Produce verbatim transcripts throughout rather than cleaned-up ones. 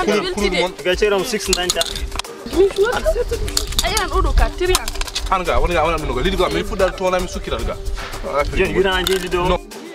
mon gaceram six nanta ayan odo ka tirian hanga woni wona no lidi go mi fudal tona mi sukira ga jen gina jeli do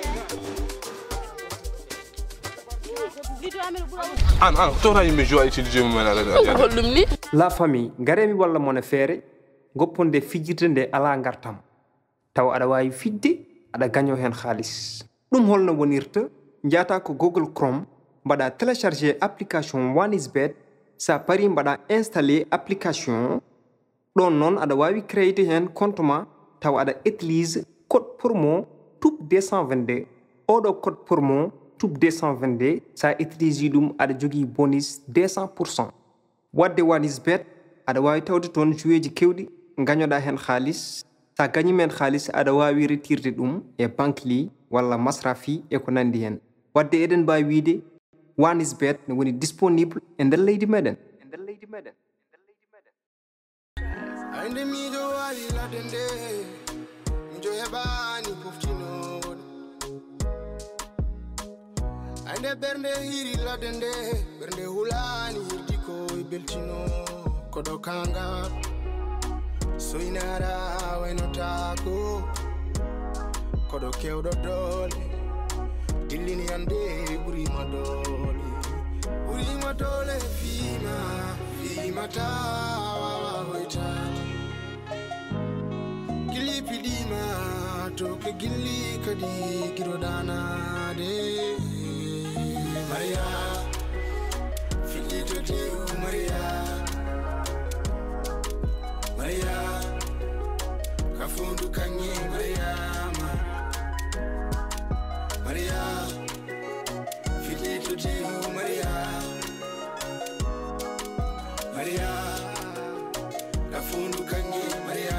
an an tona yimbe jo ay ci jëm mena hollumni la famille garemi walla mona fere gopponde fijirde nde ala ngartam taw ada wawi fidde ada gagno hen khalis dum holno wonirta njata ko Google Chrome bada télécharger application OneIsBet sa pari bada installer application don non ada wawi créer hen compte ma taw ada utilise code promo T O U B deux cent vingt-deux odo code promo T O U B deux cent vingt-deux sa utilise dum ada jogi bonus deux cents pour cent wadde OneIsBet ada wawi tawde ton joueji kewdi gagnoda hen khalis sa gagni men khalis ada wawi retirde dum e banque li wala masrafi e ko nandi hen wadde eden ba wiide OneIsBet ne woni disponible e der leydi meden e der leydi meden e der leydi meden ande mi do wali la dende njo hebani poftino ande bernde hiri la dende bernde hulani hirtiko e beltino kodo kanga soinara weno tako kodo kewdo dole dillini ande buri madole buri madole fima fima tawa waita gili pidima to ke gili kadi girodana de Maria filito de Maria Maria kafundu kanye Maria Maria filito de Maria Maria kafundu kanye Maria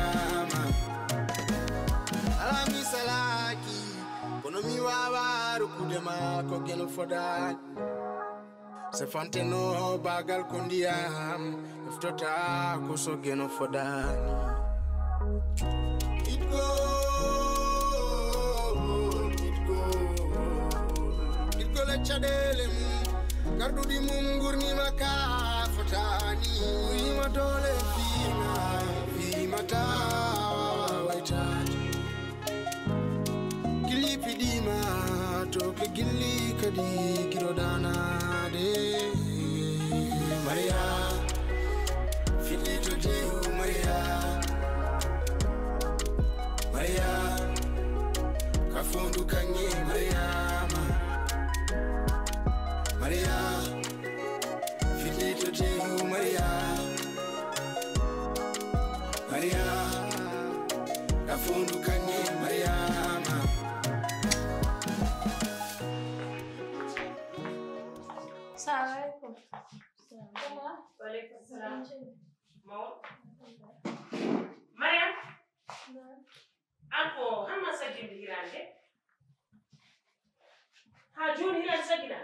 alami salaki kono mi wawa rukudema ko gelo foda se fanteno bagal kondiam ftota ko so geno fodani it go it go it go le chadele gardu di mum gurni maka fotani ima dole fima fima ta waitati gili pidima to ke gili kadi girodana de Maria filito de Maria Maria kafundu kanye Maria Maria filito de Maria Maria kafundu kanye Maria Assalamualaikum. Waalaikumsalam. Mau? Mariam? Ako, hamma sajin hirande? Ha jun hiran sajina?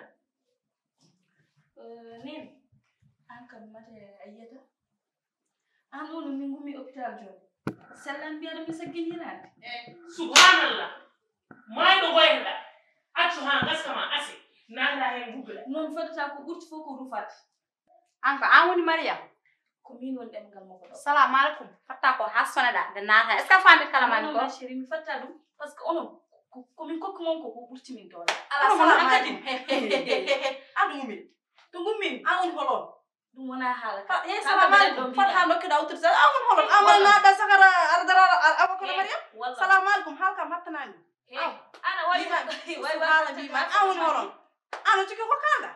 Eh, nin. Anka mate ayata. Anu no mingumi hospital jon. Salam biar mi sajin hirande. Eh, subhanallah. Mai do goyenda. Achu ha gaskama ase. Nanda hen google. Non fadata ko burti foko rufat. Anka amuni Maria. Ko min won dem gal mako. Assalamu alaikum. Fatta ko hasona da da nata. Est ce que fami kala man ko? Non chérie mi fatta dum parce que ono ko min kokko mon ko ko burti min dole. Ala salamu alaikum. Adu min. Tungu min awon holon. Dum wona hala. Ya salamu alaikum. Fatta no kida utur sa awon holon. Amana da sakara ardara awako Maria. Assalamu alaikum. Halka mattanani. Aw, ana way way hala bi ma awon holon. Ano tiki ko kanda?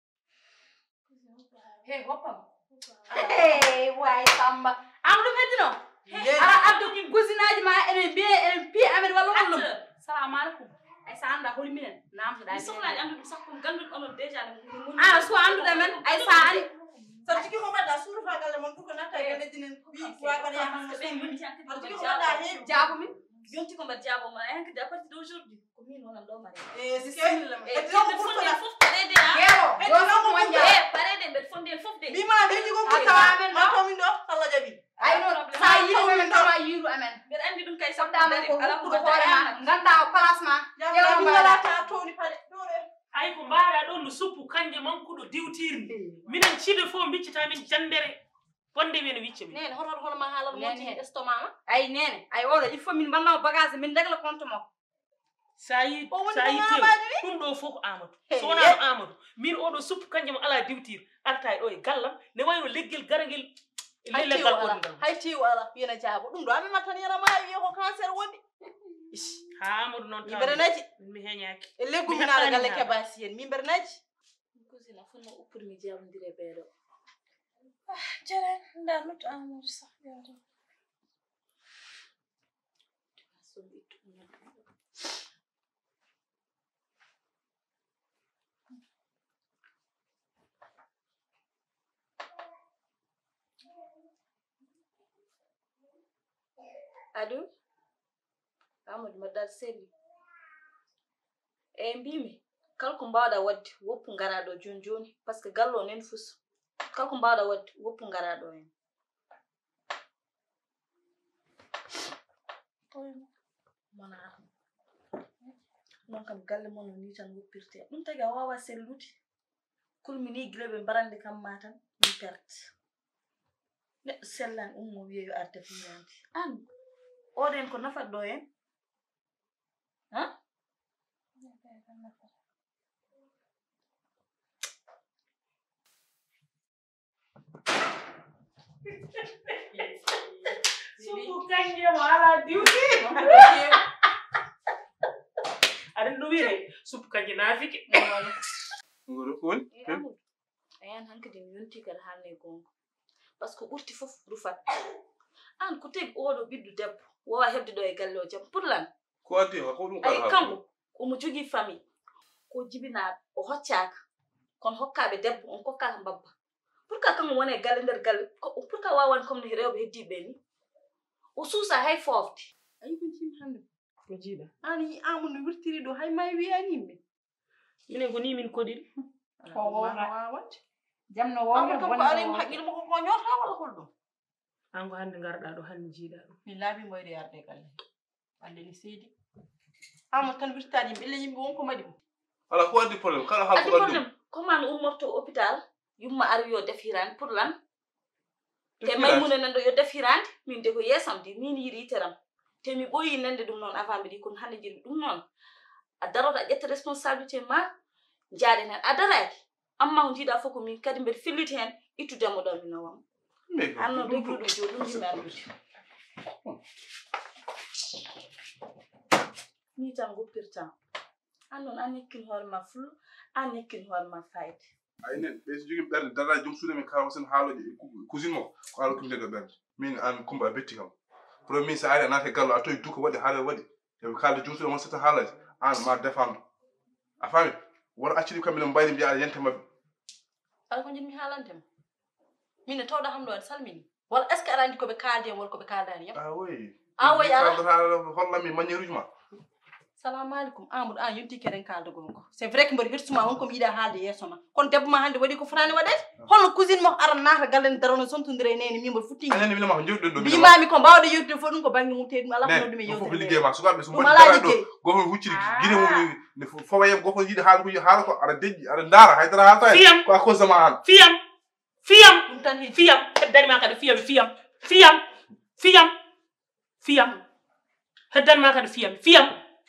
Hey, hopam. Hey, why samba? Amdu medino. Ala abdu ki gusinaji ma ene be ene pi amen wala wala. Assalamu alaikum. Ay sa anda holi minen. Nam da. Soxla andu sax ko gandu ono déjà ni. Ah, so andu da men ay sa ari. So tiki ko bada suru fa galle mon ko nata gele dinen bi wa bari ya han be ngoni ci ko tiki ko bada he jabu mi. Yonti ko mba jabo ma en que à partir d'aujourd'hui commune wona do mari. Eh, c'est ça. Et tu me fondé fof parede ha. Gero, go no ko wanja. Eh, parede be fondé fof de. Bi ma be ko ko ta amen ma to min do sala jabi. Ay no, sa yiru men do ma yiru amen. Ber andi dum kay Sabda sabda ma ko ala ko ko hore ma nganda place ma. Yo bi wala ta to ni pale. Ay ko mbara do lu suppu kanje man oɗo diwtirni minen cide fof biccita min jandere wonde men wicce min nene hoto hono ma haala mo ci estomac ma ay nene ay oɗo il faut min balno bagage min dagla compte mo sa yi sa yi tew ɗum ɗo fof ko Amadou so wona no Amadou min oɗo suppu kanjum ala diwtir arta ɗo e gallam ne wayno leggel garagel e leggal goɗɗo ngal hay tiw ala yena jaabo ɗum ɗo amima tan yara ma wiye ko cancer woni ha Amadou noon mi mberenaji mi heñaki e leggu mi naala galle kebasi en mi mberenaji cousine a fonno uppur mi jawdire ɓeeɗo jere nda lutto Amadou sax yawde ado Amadou madal selli e mbimi kala ko mbawɗa wadde woppu ngaraɗo joni joni par ce que gallo nen fus kala ko mbawɗa wadde woppu ngaraɗo hen mona non kam galle mon ni tan woppirte ɗum tagi a wawa sellude kulmini gila ɓe mbarande kam ma tan min perte neɗɗo sellan ummo wiye yo arde firande an oɗen ko nafat ɗo hen ha suppu kanje mo ala diwti aɗen ɗo wiire suppu kanje naafike ngoro ko woni ayan hankadi mi yonti kala haalne gonga par ce que ɓurti fof rufat an ko tagi oɗo ɓiɗɗo debbo wowa hebde ɗo e galle o jam pour lan ko addi ko ɗum ay kanko omo jogii famille ko jibinaɗo o hoccaka kono hokkaɓe debbo on kokkaka mbabba pour qua kanko woni e galle nder galle pour qua wawan comme no rewɓe heddiɓe ni o suusa hay fofde ayi ko jimi hande ko jiiɗa an yi Amadou no wirtiri ɗo hay may wiyani yimɓe minen ko ni min koɗiri ko wawat jam no wawno kam ko ari mo haqqille makko ko ñoota walla holɗum an ko hannde ngarɗa ɗo hannde jiiɗa ɗum mi laabi moyde yarde galle ande ni seedi Amadou tan wirtani yimɓe ille yimɓe wonko maɗi ala ko addi problème kala haal adi ko addi probléme comment no ummorto hôpital yumma ari yo def hirande pour lan te Maymuna nan ɗo yo def hirande min de ko yeesam de min yiɗi yiteram te mi ɓoyi nande ɗum noon avant mbiɗi kono hannde jiɗmi ɗum noon a daroto a ƴetta responsabilité ma jaaɗen hen a daraki amma ko jiiɗa fof ko min kadi mbeɗa filliti hen ittudemo ɗo mi nawam anno degru ɗum joni ɗum yimɓe andude ni tan goppirtan an noon an yakkin hoore ma fulla an yakkin hoore ma fayde ay nen ɓe so jogui ɓerde dara joom suude men kawa sen haaloje cousine mo ko haala tum ndega ɓerde min an Coumba a betti kam premier min sa ari a naate gallo a toyi duka waɗi haala waɗi eɓe kalde joom suude mon setta haalaji an ma défendre a faami wona accidi kamɓe ne mbayri mbiya aɗa yente mabɓe ala ko jiɗmi haalantema min ne tawɗa ham ɗo aɗa salmini walla est ce que aɗa andi koɓe kaldi hen walla koɓe kaldani yam ah oui ah oui ala hollami maniére uji ma salamu aleykum Amadou an yonti keɗen kalda gonko c'est vrai que mbaɗa hirtuma wonko mi yiiɗa haalde yeeso ma kono debbo ma hannde waɗi ko fotani waɗede holno cousine mo ara naata galle ne darono sontodira e nene min mbaɗa futti anene minema ko jewɗen ɗo mbimami ko mbawɗo yewtude fof ɗum ko banggue mum te ɗum ala ko ɗum e fof yewtude liggey ma sukaɓe so ɗum mbaɗi ala dara ɗo liggey goto huccidi guine mum fowayem goto yiiɗi haala ko haala ko aɗa deƴƴi aɗa daara haydara haalta fiyam ko à cause de ma an fiyam fiyam ɗum tan heedi fiyam heddanima kadi fiyam fiyam fiyam fiyam fiyam heddanima kadi fiyam fiyam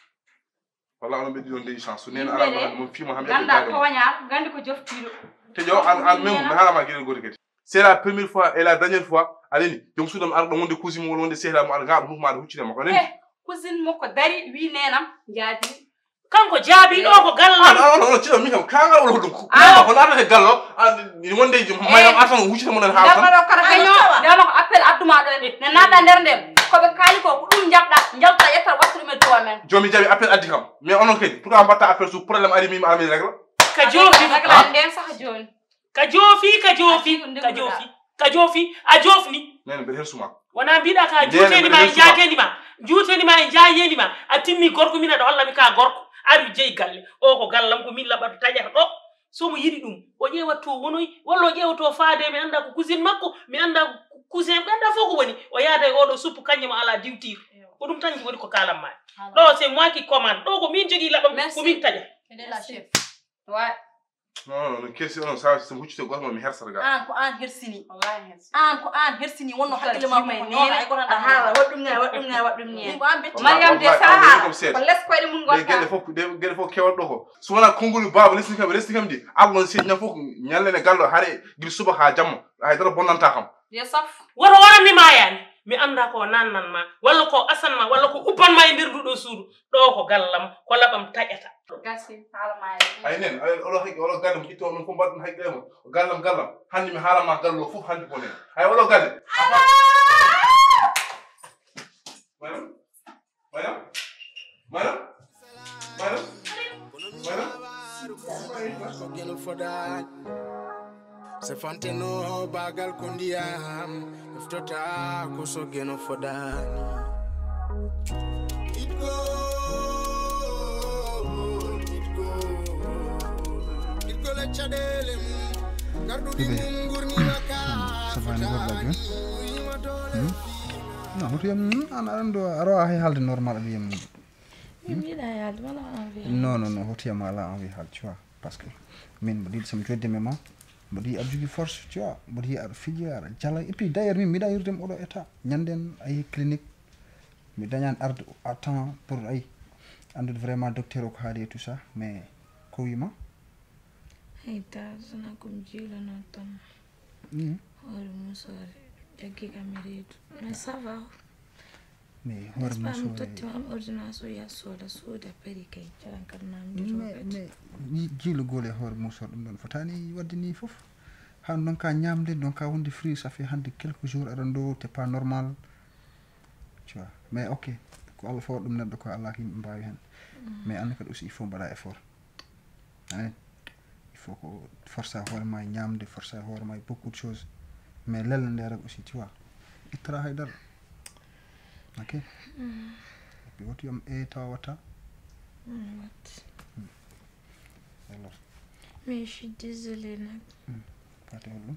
walla onon ɓeddi ɗon deyi chance so nene arama hande mom fiima hamɓe ganda towañal gandi ko joftiɗo te jo an an même mi haalama gueɗel goto kadi c'est la première fois et la dernière fois aleni joom suudam ara ɗo wonde cousine mo wonde sehlamo aɗa gaɗa hukma aɗa huccide makko aneni cousine makko dari wi nenam jaadi kanko jaabi ɗo ko gallam non ciɗo min kam kangal wala ɗum ko natate gallo wonde mayam atan huccide mo nen haala tan ɗo kata kaño ndewno ko appel adduma ɗo ne naɗɗa nder ndem koɓe kaali ko ko ɗum jaɓɗa jalta yetta wattude men towa men jomi jaɓi appel addi kam mais onon kadi pourquoi mbatta appel so probléme ari mima amin régla ka joofi régla nden saka joni ka joofi ka joofi ka joofi ka joofi a joofni nene mbeɗa hersuma wona mbiɗa ka juutenima e jaatenima juutenima e jaayenima a timmi gorko min aɗa hollami ka gorko ari jeyi galle o ko gallam ko min laɓata taƴata ɗo somo yiɗi ɗum o ƴeewat to wonoyi walla o ƴeewato faade mi annda ko cousine makko mi annda cousin ɓe annda fof ko woni o yaada e oɗo suppu kañƴe mo ala diwtir ko ɗum tan woni ko kalam ma ɗo c'est moi qui commande ɗo ko min jogui laɓam ko min taƴa la chef ouais non non kesi on sa so huccite goto mi hersata ga an ko an hersini wallahi hersi an ko an hersini wonno hakkille ma may ko ni ay ko tan hala waddum ne waddum ne waddum ne ko an betti Mariam de saha ko les koyde mun de gede fof de gede fof kewal do ko so wona kongulu baba lesni kam lesni kam di allah si ñam fof ñallene gallo hare gil suba ha jamma hay dara bonanta kam ya saf woto warani ma yani mi anda ko nannan ma walla ko asan ma walla ko ubban ma e nder duɗo suudu ɗo ko gallam ko labam taƴata gasi hala ma ay nen olo hagi olo gallam itto non ko mbadon hay demo gallam gallam handi mi halama gallo fof handi bonen ay olo galle madam madam madam madam madam Se fante no bagal kondiam iftota ko so geno fodani it go it go it go la chadele gardu di ngurni maka safani gordajo non hoto yam an ando aro hay halde normal bi yam mi da yalde wala envie non non non hoto yam ala envie hal tu vois parce que min bo dit sam jodde mema bo di adjugi force tu vois bo di ar filière jala et puis d'ailleurs min mi da yurdem odo état ñanden ay clinique mi dañan arde à temps pour ay andude vraiment docteur ko haali et tout ça mais ko wima hey ta sona kum jila non tam hmm ol musore jaggi kameretu mais ça va mais hor mo so musore totti am ordonnance ya soda soda peri kay jalan kadnam mais mais jilo gole hor musor dum don fotani waddi ni fof han non ka ñamde non ka wonde free ça fait hande quelques jours arando c'est pas normal tu vois mais OK ko Allah fo dum neddo ko Allah ki mbaawi hen mais an kadi aussi il faut bada effort hein il faut ko forcer hor ma ñamde forcer hor ma beaucoup de choses mais lel ndere aussi tu vois il travaille dar OK bi wotu yam e tawata what alors mais je suis désolée nak pate hollo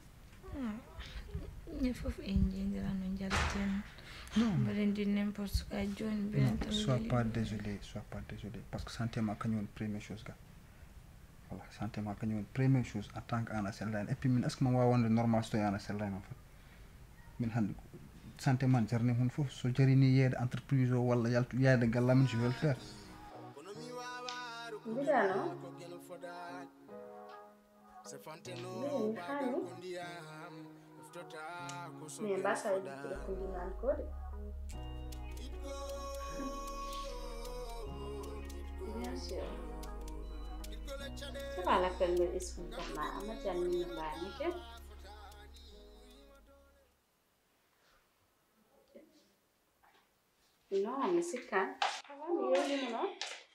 ne fof enjindira no jalten non balen di n'importe quoi joni ben tan sois pas désolé sois pas désolé parce que santé ma kanyon première chose ga voilà santé ma kanyon première chose en tant qu'ana sellan et puis min est-ce que ma wawonde normal sto yana sellan en fait min hande santé man jarni hun fof so jarini yede entreprise o walla yaltu yede gallamin je vais le faire Bidano. Ni hani. Ni basa yidi kundinan kode. Bien sûr. C'est pas la peine de discuter ma amajan ni mbani ke. Non, mais c'est quand. Avant, il y a non.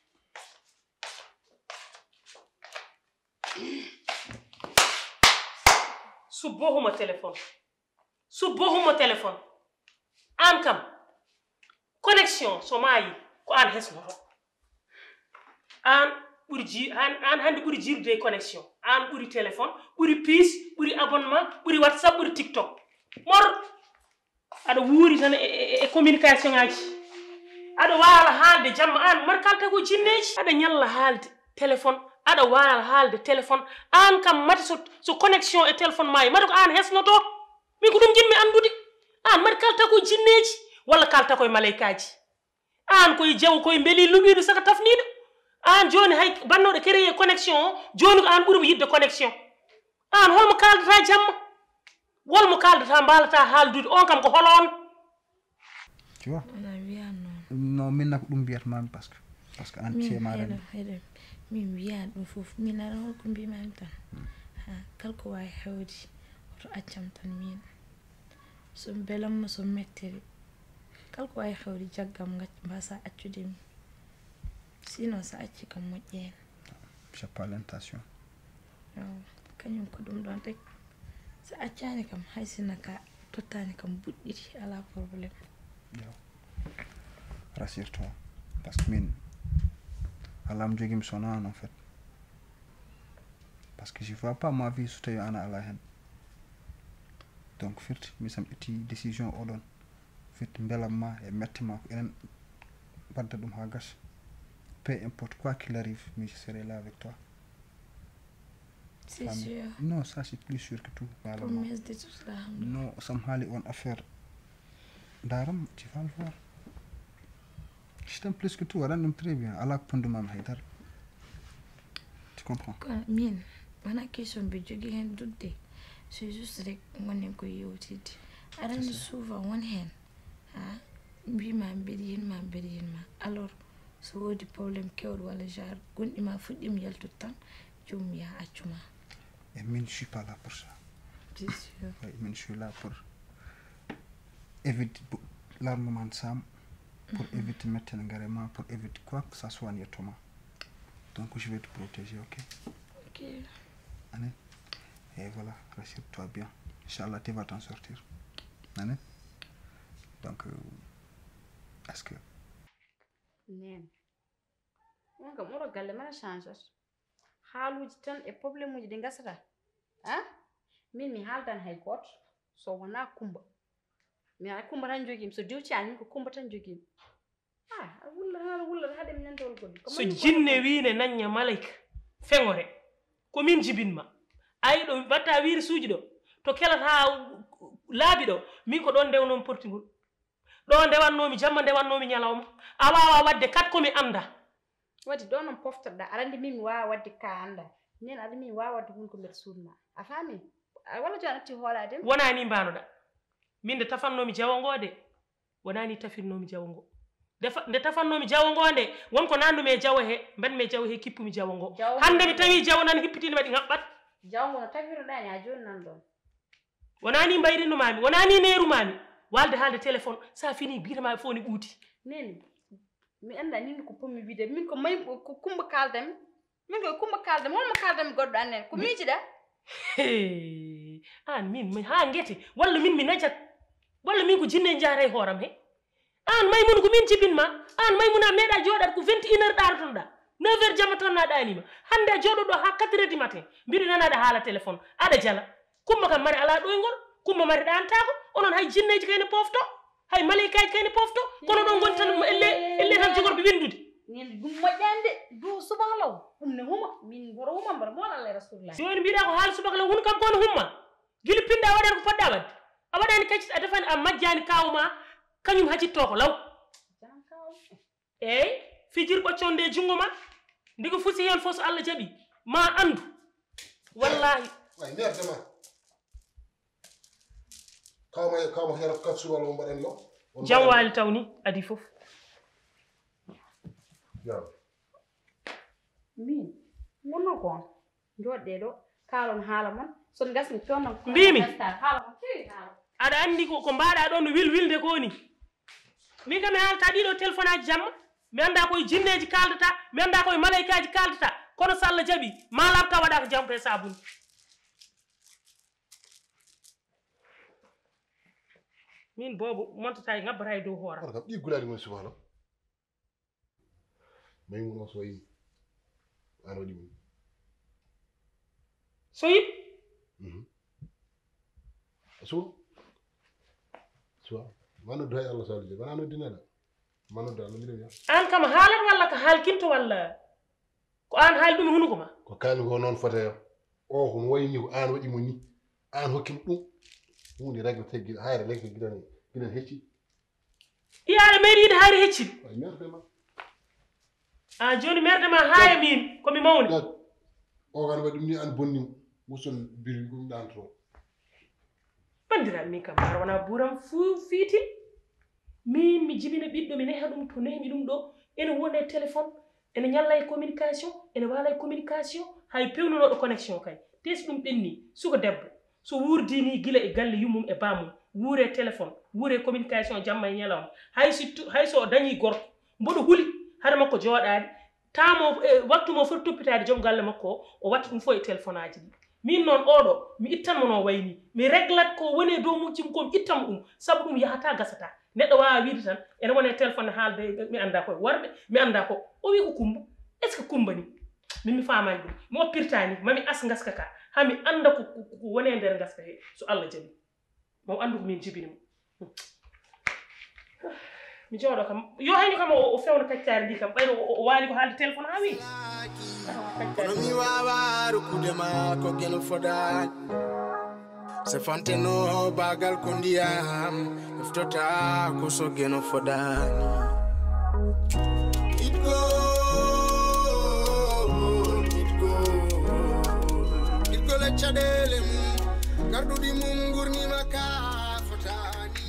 Subohuma téléphone subohuma téléphone an kam connexion so maayi ko an hesnoto an ɓuri ji an an hande ɓuri jirde connexion an ɓuri téléphone ɓuri piis ɓuri abonnement ɓuri whatsapp ɓuri tiktok mor aɗa wuuri tan e communication ngaji aɗa waala haalde jamma an mar kalta ko jinneji aɗa ñalla haalde téléphone aɗa waala haalde téléphone an kam mati so so connexion e téléphone maayi mati ko an hesnoto min ko ɗum jinmi andude an mati kalta ko jinneji walla kalta koye malaykaji an koye jaw koye beeli luɓiɗo saka tafniɗo an joni hay bannoɗo créé connexion o joni ko an ɓuurimo yidde connexion an holmo kaldata jamma wolmo kaldata mbalata haaldude on kam ko holon tu vois non min nak ɗum biyatmami parce que parce que an cemaɗa min wiyan ɗum fof min ara holko mbimami tan ha kala ko wawi hewde oto accam tan min so belamma so mettiri kala ko wawi hewde jaggam gacc mbasa accude mi sinon sa acci kam moƴƴi hen j'ai pas l'intention kañum ko ɗum ɗon tek sa accani kam hay sina ka tottani kam buɗɗiti ala probléme rassure-toi parce que min alam jogim sonan en fait parce que je vois pas ma vie so tawi ana ala hen donc firti mi sam itti décision oɗon firti belamma e mettima ko enen badda ɗum ha gas peu importe quoi qu'il arrive mi je serai là avec toi C'est sûr. Non, ça c'est plus sûr que tout. Voilà, Pour non. mes études là. Non, ça me on affaire. Daram, tu vas le voir. Je t'aime plus que tout, rends très bien. Allah pondu mam haydar. Tu comprends? Quoi, mine. Mana question bi jogi hen dudde. C'est juste rek ngonen ko yewtide. Arande souvent won hen. Ha? Mbi ma mbedi yen ma mbedi yen ma. Alors, so wodi problème kewd wala genre gondi ma fuddim yaltu tan, jom ya accuma. Et mine, je suis pas là pour ça. C'est sûr. Oui, mine, je suis là pour éviter l'armement de Sam, pour mm-hmm. éviter mettre un garement, pour éviter quoi que ça soit nettement. Donc je vais te protéger, ok? Ok. Anne? Et voilà, rassure-toi bien. Inch'Allah, tu vas t'en sortir. Anne? Donc, euh, est-ce que... Nen. On kam oro galle mana change. Haaluji tan e problème uji di ngasata. Ha? Min mi haldan hay got so wona kumba. Mi ay kumba tan jogim so diwci an ko kumba tan jogim. Ah, wulla hala wulla hade min nan tol godi. So jinne wiine nanya malaika fengore ko min jibinma. Ay do batta wiiri suuji do to kelata laabi do min ko don dewnon portingol. Do ndewannomi jamma ndewannomi nyalawma. A wawa wadde kat ko mi anda. Wadi do non poftorda arande min mi wawa wadde ka anda. Nen adi min wawa wadde hunko nder suudma. A fami? Wala jonati holade. Wona ni mbanoda. Min de tafannomi jawongo de. Wona ni tafinnomi jawongo. Defa de tafannomi jawongo de wonko nandume e jawo he, ben me jawo he kippumi jawongo. Hande mi tawi jawo nan hippitini wadi ngabbat. Jawongo no tawiro dani a joni nan don. Wona ni mbayrino mami, wona ni neru mami. Walde halde téléphone sa fini birama foni buuti. Neni mi anda ni ko pommi wide min ko may ko kumba kaldam min ko kumba kaldam holmo kaldam goddo anen ko miiji da an min mi ha ngeti walla min mi najat walla min ko jinne jaare horam he an maymun ko min jibinma an maymuna meda jodat ko vingt et une heures darton da neuf heures jamma ton na danima hande jodo do ha quatre heures du matin bidu nanada hala téléphone ada jala kumba kam mari ala do ngol kumba mari dantako onon hay jinneji kayne pofto hay malaikaji kayne pofto kono don gon tan elle elle tan jogor bi windude nen dum mojjande do subhalaw humne huma min boro huma bar mo Allah rasulullah joni biida ko hal subhalaw hun kam kono humma gili pinda wadan ko fadda wad a wadani kacci a defani a majjani kawma kanyum hacitto ko law ey fijir bocconde jungo ma ndigo fusi hen fos Allah jabi ma andu wallahi way nder dama kawma kawma hera ka subalo mbaden lo jawwali tawni adi fof ya min wonno ko jodde do kalon hala mon son gasni tonno mbimi hala mon ti hala ada andi ko ko mbaada do no wil wilde ko ni mi kam halta dido téléphone aji jamma mi anda koy jinneji kaldata mi anda koy malaikaji kaldata kono salla jabi ma labta wada ko jampe sabun min bobu montata ngabata do hora ar kam di gulali mon subhana may mun so yi ano di so yi mhm so so manu do Allah sallallahu alaihi wasallam dinala manu do Allah mi an kam halat walla ka halkinto walla ko an haal dum hunuko ma ko kali ko non fata o ko wayni ko an wadi mo ni an hokkim dum hunde ragga teggi hayre lekki gidan gidan hecci iyaare meri ide hayre hecci ay merde ma a joni merde ma haaya min ko mi mawni o gan wadi ni an bonni musul bir gum dan to bandira mi kam har wana buram fu fiti min mi jibina biddo mi neha dum to nemi dum do ene wone téléphone ene nyalla e communication ene wala e communication hay pewnuno do connexion kay tes dum benni suko debbo so wurdi ni gila e galle yumum e bamum wure téléphone wure communication jamma e nyalawma hay so hay so dañi gorko mbodo huli hada makko jodaade tamo waktu mo foti toppitaade jom galle makko o watta dum fo e téléphone aji min non odo mi ittan mo no wayni mi reglat ko woni do mujjum ko ittam dum sabu dum yahata gasata neddo waa wiide tan ene woni téléphone haalde mi anda ko warbe mi anda ko o wi ko kumba est ce que kumba ni min mi faamani dum mo pirtani mami as ngaska ka ha mi anda ko woni nder ngaska he so Allah jabi mo andu ko min jibini mo mi jooɗo kam yo hayni kam o fewno kaccari ndi kam ɓayno o waali ko haalde téléphone ha wi kono mi wawa rokkude ma ko geno fodani se fanteno bagal ko ndiyam eftota ko so geno fodani it go it go it go le caɗele mum garduɗi mum gurnima ka fotani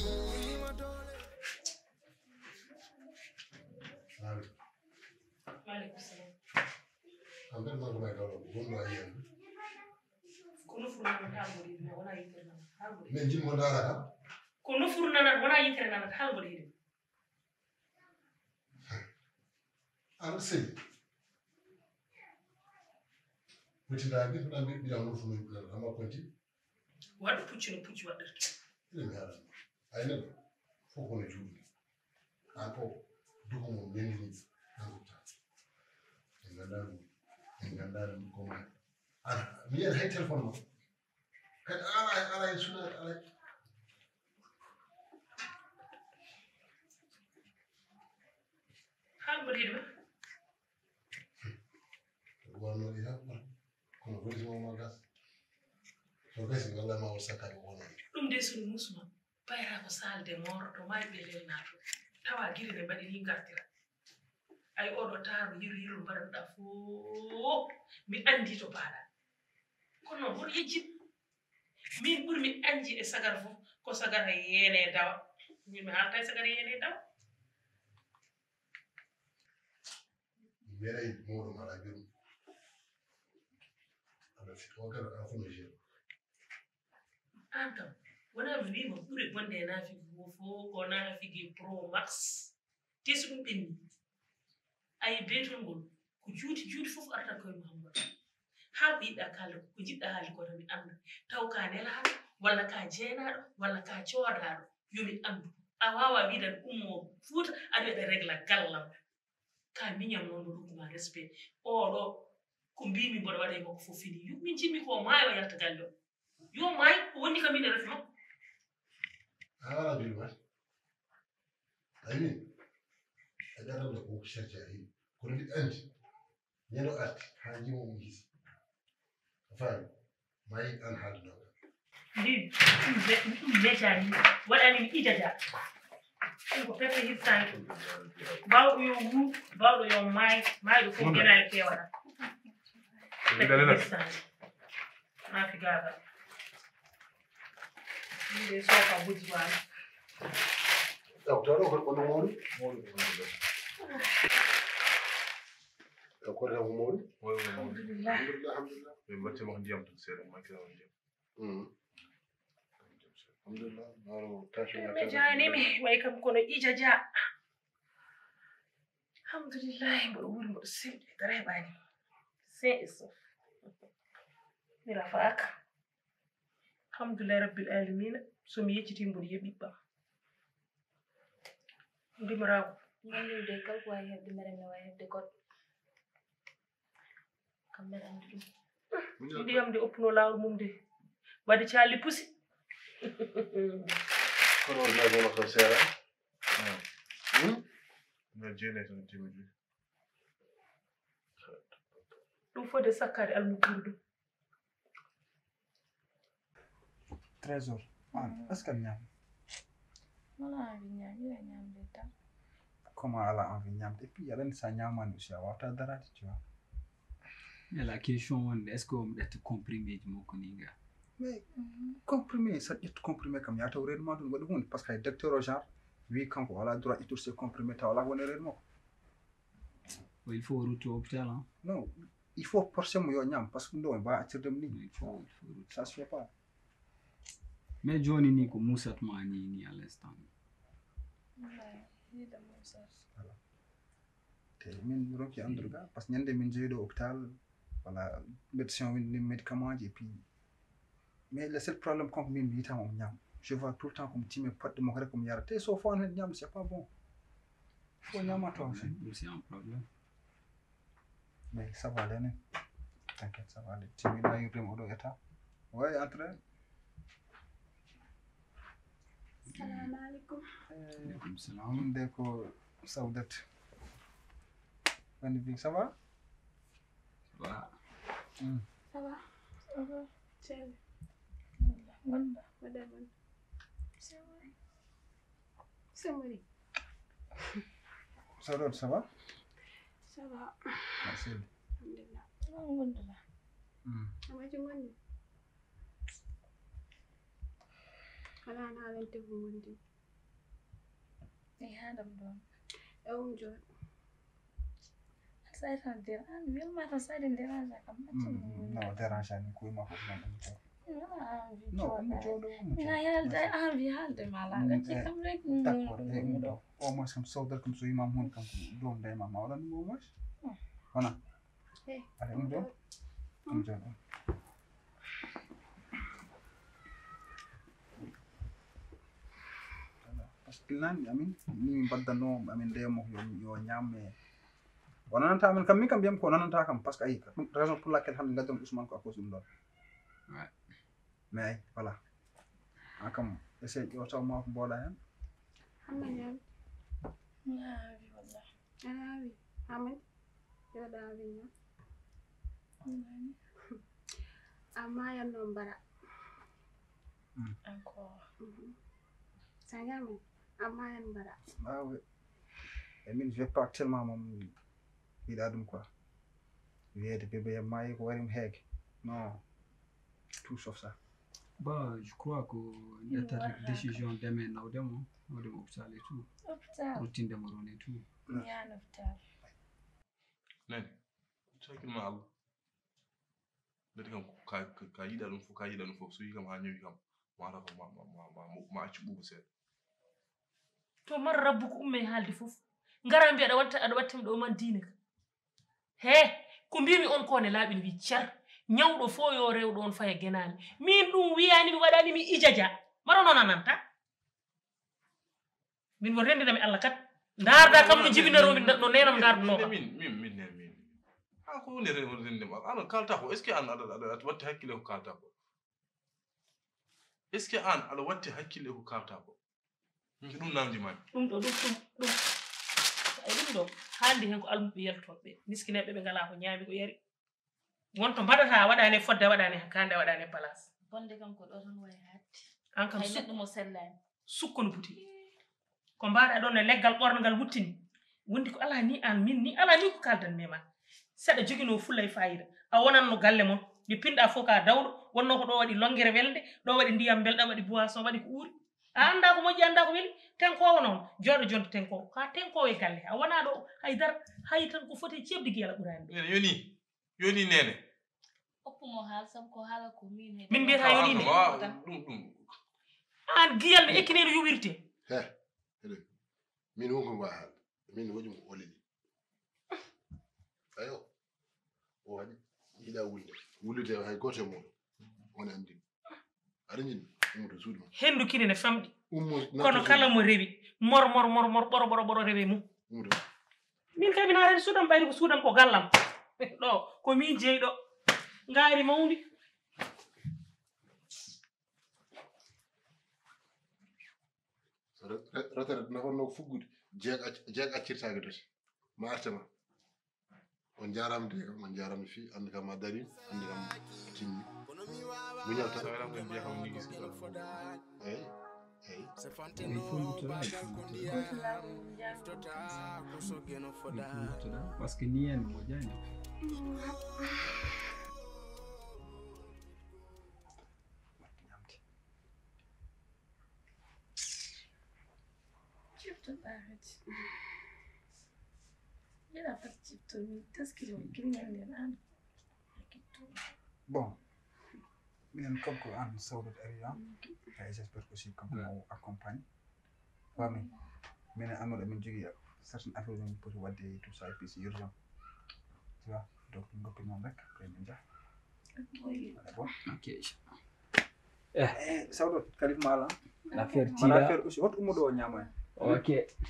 Waaleykum salam. Amber ma ko may dawlo gonno ayen. Kono furnana halbode mi wona yitere nan halbode. Men jimmo darata. Kono furnana wona yitere nan halbode hede. Ala sey. Muti da bi da bi da no fu mi da ama konti. Wadde pucci no pucci waɗirta. Ile mi hala. Ay ne fo ko ne juuɗi. An ko duko mo mendi ni. Ngandar ngandar ko ma ah mi yen hay telephone mo kad ala ala suna ala hal bari do wono ya kono bari mo ma gas so gas ngalla ma wasaka do wono dum de sunu musuma bayra ko salde moro to may belel nato tawa giri ne badi ni gartira ay oɗo taaru yiru yiru mbaɗanɗa fof mi anndi to paaɗa kono noon hoto yejjin min ɓuri mi anji e sagar fof ko sagata yeene dawa min mi haalta e sagata yeene dawa meray moɗum ala birum ala fito gara ala fono jeer an kam wona mi wima ɓuri bonde e naafigi go fof ko naafigi pro max tesi ɗum ɓenni ay beetol ngol ko juuti juuti fof arta koye mahamad haa ko yiɗɗa kalde ko jiɗɗa haali ko tan mi annda taw ka nelaaɗo walla ka jeenaaɗo walla ka coodaaɗo yomi anndu a waawa wiidan ummoo fuuta aɗa wiɗa régla gallam ka miñam noon no ɗugguma respect oɗo ko mbimi mboɗo waɗa e makko fof fini min jimmi ko maayo yalta galle o yo maay ko wonni kam min e refi makko ala birum ay ayni a ƴatanɗo ko cherche a hiɗi kono mbiɗa anndi ñande o arti haa jimo mo hisi a faami ma yiɗ an haalde ɗoga mbi ɗum mejani waɗani mi ijaja ɗum ko pepe hittani bawɗo yo wu bawɗo yo maay maayɗo fof genani kewaɗa pepe hittani maafi gagal minde soka buji wani ɗaw taw ɗo koɗo ɓonno mawɗum mawɗum ko mawɗum ɗaw koɗo tan ko mawɗum alhamdulillah alhamdulillah min mbattimo ko ndiyam tan seeɗa makkirama ndiyam alhamdulillah maro tashi mi janimi way kam kono ijaja alhamdulillah mboɗo wuri mboɗo selɗi dara heɓani sain et sauf mi rafaka alhamdulillah rabbil alamina somi yecciti mboɗo yeɓiɓɓam ndimaraako ngandude kala ko wawi heɓde mere mi wawi heɓde goɗɗo kam mbeɗa andi ɗum ndiyam de oppuno lawol mum de wadde calli pusi kono on nago makko seera no jeene tan timi joyi ɗum fode sakkade almuguru ɗum trésor an est ce que ñam wala envie ñamira ñamde tan comment ala envie ñamde et puis aɗa sa ñamani aussi a wawata darade tu vois mais la question wonde est ce que omo ɗetta comprimé ji makko ni ga mais comprimé saɗa ƴetta comprimé kam yataw reedu ma ɗum waɗi hunde par ce que hay docteur o genre wi kanko wala droit ƴettude ses comprimé taw wala ko woni reedu makko il faut retour hôpital hein non il faut forcer mo yo ñam par ce que ɗum ɗo en mbawa accirdemo ni il faut il faut ça se fait pas mais joni ni ko musatma ni ni à l'instant voilà te min ronki andude ga par ce que ñande min jeeyi ɗo hôpital voilà médecin windi médicament ji et puis mais le seul problème konko min mi yitama omo ñaama je vois tout le temps komo timme poɗɗe makko rek komo yara te so fo on hen ñamde c'est pas bon faut ñama taw c'est un problème mais ça va aller nen t'inquiète ça va aller timina yurdema oɗo état ouais entrain Assalamualaikum. Waalaikumsalam. De ko Saudat. Bani bi ça va? Ça va. Hmm. Ça va? Ça va. Chéri. Wanda. Madame. C'est vrai. C'est vrai. Saudat, ça va? Ça va. Merci. Alhamdulillah. Alhamdulillah. Hmm. Ama ci ngoni. Wala na len te bu ngondi. Ni hadam don. Eum jot. Sai tan der an wil ma tan sai den der an kam. No, dérange ni ko ma ko non. No, No, jodo. Mina yalda an vi halde mala. Ci kam rek. D'accord. Au moins comme Saudat comme so imam hon kam dom day ma mawla ni au moins. Wana. Eh. Allez, on jodo. On jodo. Parce que nan amin ni baddano amin demo yo yo nyame wonanta amin kam mi kam biyam ko nananta kam parce que ay raison pour laquelle hande gadon Ousmane ko à cause dum don ouais mais voilà akam essaye yo taw ma ko boda hen Amma ñam. Ya vi wallah. Ana wi. Amen. Yo da wi ñam. Amma ya no bara. Encore. Sangam. Amma ya bara. ah oui et min je vais pas tellement mom ida dum quoi wiede bébé may ko warim heeg non tout sauf ça. Bah, je crois que notre décision demain, nous devons nous devons hôpital et tout. Hôpital. Routine de moron et tout. Ya hôpital. Non, c'est que mal. Dadi kam ka ka yida dum fu ka yida dum fu so yikam ha nyawi kam ma rafa ma ma ma ma ci bubu set. To mar rabbu ko umme halde fof ngara mbi ada watta ada wattam do man diine ka he ko mbimi on ko ne laabin wi ciar nyawdo fo yo rewdo on faya genani min dum wiyani mi wadani mi ijaja maro non ananta min wo rendina mi Allah kat ndarda kam no jibinaro mi no nenam ndardo no min min min ne min ha ko ne rende ma ana kalta ko est ce que an ada ada watta hakkile ko kalta ko est ce que an ada watta hakkile ko kalta ko mi dum namdi man dum do dum dum ay dum do handi hen ko almube yeltobe miskinebe be ngala ko nyaami ko yari wonto badata wadane fodde wadane kande wadane place bonde kam ko do ton way hatti an kam ay neddo mo sellani sukkono buti ko mbaada don ne leggal borngal wuttini wondi ko ala ni an min ni ala ni ko kaldan mema sada jogino fulay faayida a wonan no galle mon bi pinda foka dawdo wonno ko do wadi longere welde do wadi ndiyam belda wadi boisson wadi ko uri a anda ko moji anda ko weli tenko wonon jodo jonto tenko ka tenko e galle a wona do haydar haytan ko foti cebdi gela burani yoni yoni nene oppo mo hal sam ko hala ko min he min bi ha yoni ne dum dum an giyal ne ekine no yuwirte he hele min wonko wa hal min wajum olidi ayo o wadi ila wulde wulde hay gote mo on andi arin umuto suudi hendu kine ne famdi kono kala mo rewi mor mor mor mor boro boro boro rewi mu min kabi na ren sudan bayri ko sudan ko gallam do ko mi jeydo ngaari mawndi ratare na honno fuggude jeeg jeeg accirtaage doti ma artema on jaram de on jaram fi andi kam ma dari andi kam tinni mu ñalta wala ko biya xam ni gis ko eh eh Il faut montrer là, il faut montrer là. Parce que ni elle mo jani. Chipto arrête. Il a pas chipto, mais qu'est-ce qu'il veut qu'il n'y ait rien. Bon. Minen comme ko an Saudat area et j'espère aussi comme on accompagne fami minen amado min jogi certaines affaires min poti wadde tout ça et puis c'est urgent tu vois donc ngoppi non rek après min ja bon ok eh Saudat kalif mala l'affaire tira l'affaire aussi hot umudo nyama ok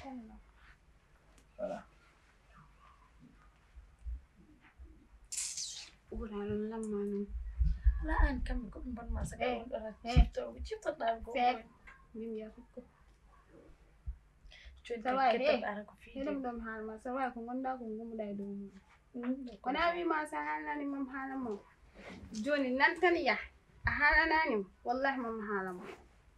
voilà Ura lamma La an kam ko bon ma sa ko chipto chipto da ko min ya ko Sawai eh hedem dom halma sawai ko gonda ko ngumu day dum kona wi ma sa halani mam halamo joni nan tan ya halanani wallahi mam halamo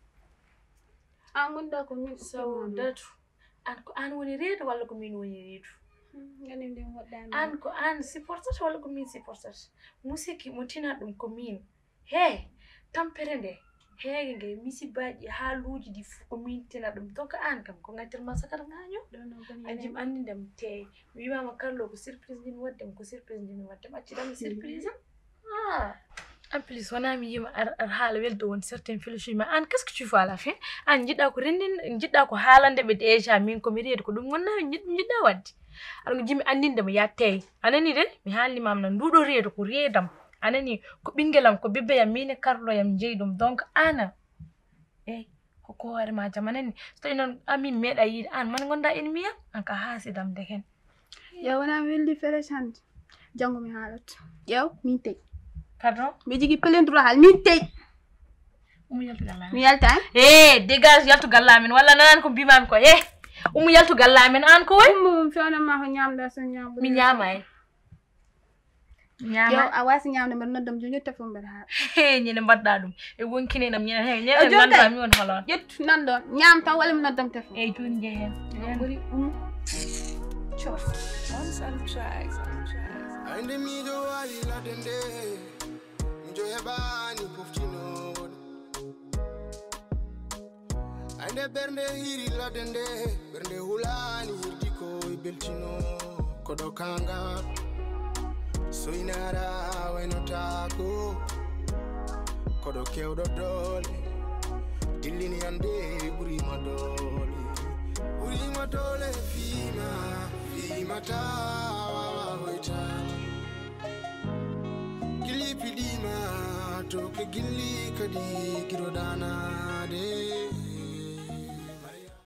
an gonda ko min so datu an ko an woni reedo walla ko min woni reedo ngani dem waddami an ko an supportata walla ko min supportata musiki mo tina dum ko min he tampere nde heege nge misibaji haaluuji di ko min tina dum donc an kam ko ngatir masakar ngaño ajim andi dem te wi mama Carlo ko surprise din waddem ko surprise din waddem acci dam surprise ah en plus wana mi yima ar ar haala weldo won certain philosophie ma an qu'est-ce que tu vois à la fin an jidda ko rendin jidda ko haalande be déjà min ko mi reedi ko dum wonna jidda waddi ar ngo jimi andinde mo yattey anani de mi haalni mam na ndudo reedo ko reedam anani ko bingelam ko bibbe yam mine Carlo yam jeydum donc ana eh ko ko hore ma jamanani so non amin meda yidi an man gonda en miya an ka hasidam de hen yow wana weldi fere chante jango mi haalat yow min tej pardon mi jigi pelendro hal min tej umu yaltu galla mi yalta eh dégage yaltu galla min wala nanan ko bimam ko eh umu yaltu galla min an ko way umu fewna ma ko nyamda so nyamdo mi nyama eh Yo awasi nyamde mer noddam jo ñotta fo ber ha he ñene badda dum e wonkine nam ñene he ñene nanda mi won holon yet nando ñam tan wala mi noddam tefo e joni je hen buri um chof on some tracks ande mi do wali la dende njo hebani poftino ande bernde hiri la dende bernde hulani hirdi ko beltino kodo kanga so inara weno tako kodo kewdo dole dillini ande buri madole buri madole fima fima ta hoita gili pidima to ke gili kadi girodana de